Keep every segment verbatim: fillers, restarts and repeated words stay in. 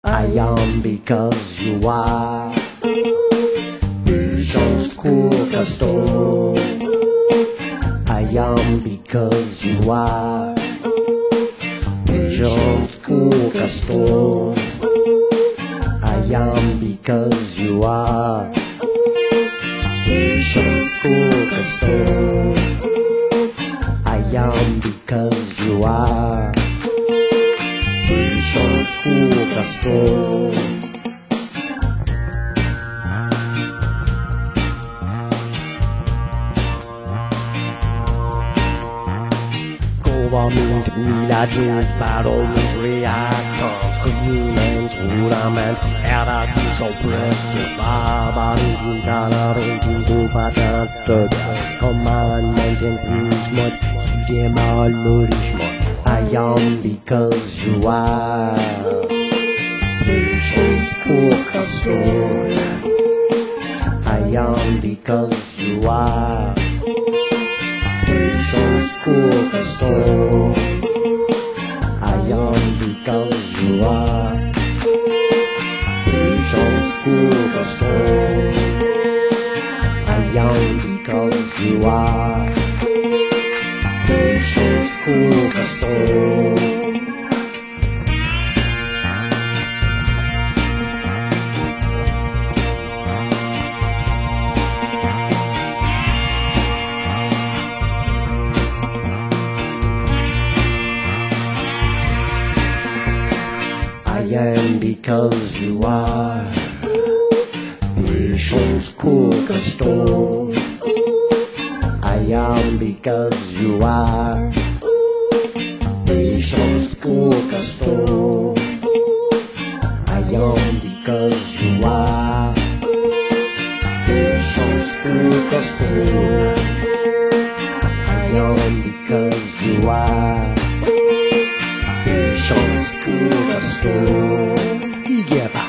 I am because you are Vision's cornerstone. I am because you are Vision's cornerstone. I am because you are Vision's cornerstone. I am because you are Vision's cornerstone. Government, military, parliament, reactor, agreement, government, attitudes oppressive, barbarism, intolerance, incompetence, commandment, infringement, freedom, all nourishment. I am because you are Vision's cornerstone. I am because you are Vision's cornerstone. I am because you are Vision's cornerstone. I am because you are Vision's cornerstone. I am because you are Vision's cornerstone. I am because you are Vision's cornerstone. I am because you are Vision's cornerstone. I am because you are Vision's cornerstone. Together.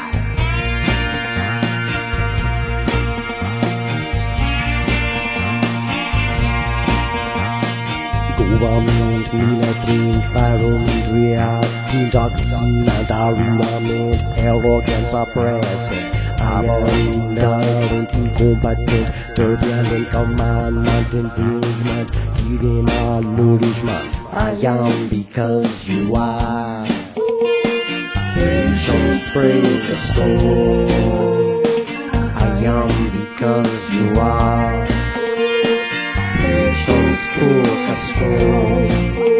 Government, military, environment, reacting, document, armament, arrogance, oppressive, abandonment, incompetent, turbulent, commandment, infringement, hidden all nourishment. I am because you are Vision's cornerstone. I am because you are Vision's cornerstone.